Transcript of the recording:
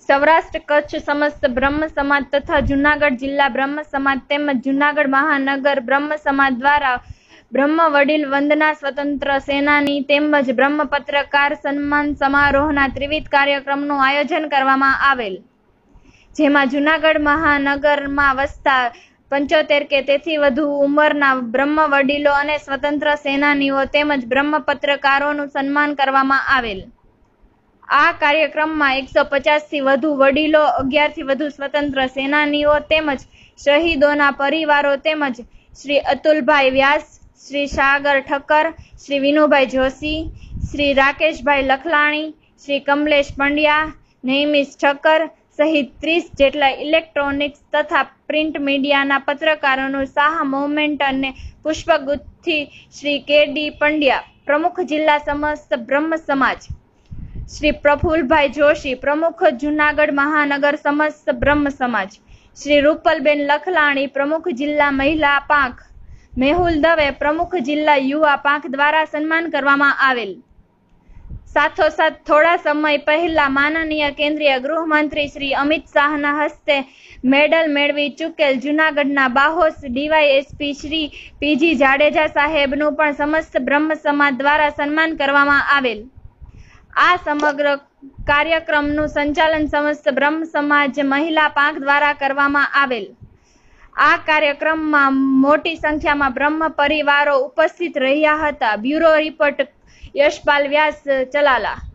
સૌરાષ્ટ્ર કચ્છ સમસ્ત બ્રહ્મ સમાજ તથા જૂનાગઢ જિલ્લા બ્રહ્મ સમાજ તેમજ જૂનાગઢ મહાનગર બ્રહ્મ સમાજ દ્વારા બ્રહ્મ વડીલ વંદના સ્વતંત્ર સેનાની તેમજ બ્રહ્મ પત્રકાર સન્માન સમારોહના ત્રિવિધ કાર્યક્રમનું આયોજન કરવામાં આવેલ, જેમાં જૂનાગઢ મહાનગરમાં વસતા 75 કે તેથી વધુ ઉંમરના બ્રહ્મ વડીલો અને સ્વતંત્ર સેનાનીઓ તેમજ બ્રહ્મ પત્રકારોનું સન્માન કરવામાં આવેલ। આ કાર્યક્રમમાં 150 થી વધુ વડીલો, 11 થી વધુ સ્વતંત્ર સેનાનીઓ તેમજ શહીદોના પરિવારો તેમજ શ્રી અતુલભાઈ વ્યાસ, શ્રી સાગર ઠક્કર, શ્રી વિનુભાઈ જોશી, શ્રી રાકેશભાઈ લખલાણી, શ્રી કમલેશ પંડ્યા, નૈમિષ ઠક્કર સહિત 30 જેટલા ઇલેક્ટ્રોનિક્સ તથા પ્રિન્ટ મીડિયાના પત્રકારોનું શાહ મોમેન્ટ અને પુષ્પગુચ્છથી શ્રી કે.ડી. પંડ્યા, પ્રમુખ જિલ્લા સમસ્ત બ્રહ્મ સમાજ, શ્રી પ્રફુલભાઈ જોશી, પ્રમુખ જૂનાગઢ મહાનગર સમસ્ત બ્રહ્મ સમાજ, શ્રી રૂપલબેન લખલાણી, પ્રમુખ જિલ્લા મહિલા પાંખ, મેહુલ દવે, પ્રમુખ જિલ્લા યુવા પાંખ દ્વારા સન્માન કરવામાં આવેલ। સાથોસાથ થોડા સમય પહેલા માનનીય કેન્દ્રીય ગૃહમંત્રી શ્રી અમિત શાહના હસ્તે મેડલ મેળવી ચૂકેલ જૂનાગઢના બાહોશ ડીવાયએસપી શ્રી પી.જી. જાડેજા સાહેબનું પણ સમસ્ત બ્રહ્મ સમાજ દ્વારા સન્માન કરવામાં આવેલ। આ સમગ્ર કાર્યક્રમનું સંચાલન સમસ્ત બ્રહ્મ સમાજ મહિલા પાંખ દ્વારા કરવામાં આવેલ। આ કાર્યક્રમમાં મોટી સંખ્યામાં બ્રહ્મ પરિવારો ઉપસ્થિત રહ્યા હતા। Bureau report Yashpal Vyas, Chalala.